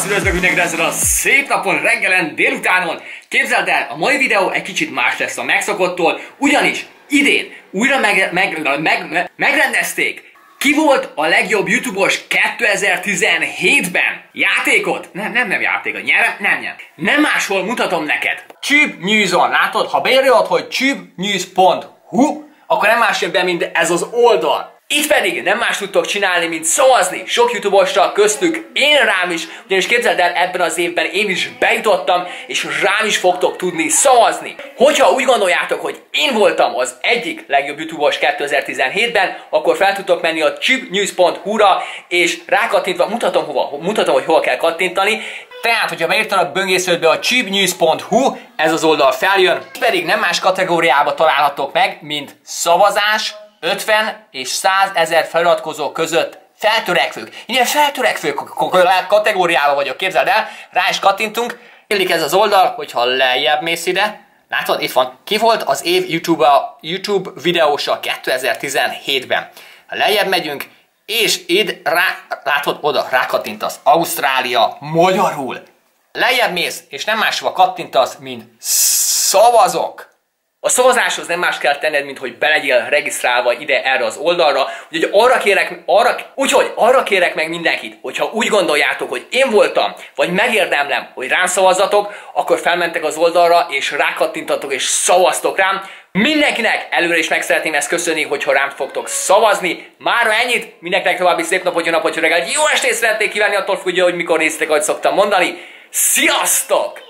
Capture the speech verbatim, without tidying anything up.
Szevasz, üdvözlök mindenkit ezen a szép napon, reggelen, délutánon. Képzeld el, a mai videó egy kicsit más lesz a megszokottól, ugyanis idén újra meg, meg, meg, meg, megrendezték. Ki volt a legjobb YouTube-os kétezer-tizenhétben? Játékot? Nem, nem, nem játékot. Nyerem? Nem, nem. Nem máshol mutatom neked. Tube News-on, látod? Ha beírod, hogy tube news pont hu, akkor nem más jön be, mint ez az oldal. Itt pedig nem más tudtok csinálni, mint szavazni sok YouTube-osra, köztük én rám is, ugyanis képzeld el, ebben az évben én is bejutottam, és rám is fogtok tudni szavazni. Hogyha úgy gondoljátok, hogy én voltam az egyik legjobb YouTube-os kétezer-tizenhétben, akkor fel tudtok menni a tube news pont hu-ra, és rákattintva, mutatom, hova, mutatom, hogy hol kell kattintani. Tehát, hogyha beírtad a böngésződbe a tube news pont hu, ez az oldal feljön, pedig nem más kategóriába találhatok meg, mint szavazás, ötven és százezer feliratkozó között feltörekvők. Ilyen feltörekvők kategóriában vagyok, képzeld el, rá is kattintunk. Illik ez az oldal, hogyha lejjebb mész ide. Látod, itt van. Ki volt az év YouTube, YouTube videósa kétezer-tizenhétben? Ha lejjebb megyünk, és id rá, látod, oda rákattintasz. Ausztrália, magyarul. Lejjebb mész, és nem máshova kattintasz, mint szavazok. A szavazáshoz nem más kell tenned, mint hogy be legyél regisztrálva ide erre az oldalra. Úgyhogy arra kérek, arra, úgyhogy arra kérek meg mindenkit, hogyha úgy gondoljátok, hogy én voltam, vagy megérdemlem, hogy rám szavazzatok, akkor felmentek az oldalra, és rákattintatok, és szavaztok rám. Mindenkinek előre is meg szeretném ezt köszönni, hogyha rám fogtok szavazni. Mára ennyit, mindenkinek további szép napot, jó napot, jó reggelt, jó estét szeretnék kívánni, attól függő, hogy mikor néztek, ahogy szoktam mondani. Sziasztok!